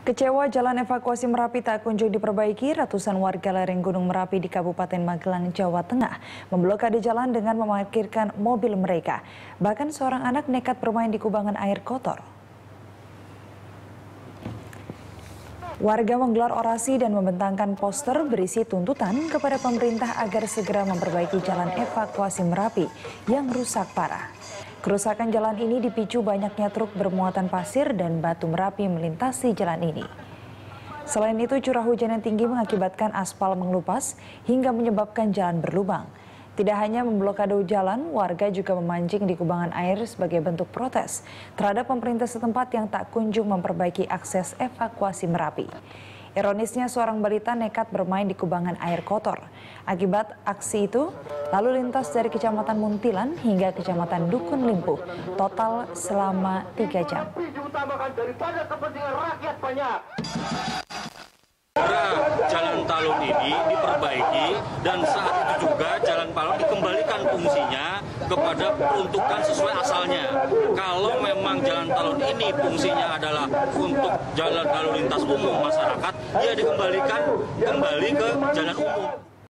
Kecewa jalan evakuasi Merapi tak kunjung diperbaiki, ratusan warga lereng Gunung Merapi di Kabupaten Magelang, Jawa Tengah memblokade jalan dengan memarkirkan mobil mereka. Bahkan seorang anak nekat bermain di kubangan air kotor. Warga menggelar orasi dan membentangkan poster berisi tuntutan kepada pemerintah agar segera memperbaiki jalan evakuasi Merapi yang rusak parah. Kerusakan jalan ini dipicu banyaknya truk bermuatan pasir dan batu Merapi melintasi jalan ini. Selain itu, curah hujan yang tinggi mengakibatkan aspal mengelupas hingga menyebabkan jalan berlubang. Tidak hanya memblokade jalan, warga juga memancing di kubangan air sebagai bentuk protes terhadap pemerintah setempat yang tak kunjung memperbaiki akses evakuasi Merapi. Ironisnya, seorang balita nekat bermain di kubangan air kotor. Akibat aksi itu, lalu lintas dari Kecamatan Muntilan hingga Kecamatan Dukun Limpuh total selama 3 jam. Jalan Talun ini diperbaiki dan saat itu juga Jalan Talun dikembalikan fungsinya kepada peruntukan sesuai asalnya. Kalau memang Jalan Talun ini fungsinya adalah untuk jalan lalu lintas umum masyarakat, dia dikembalikan kembali ke jalan umum.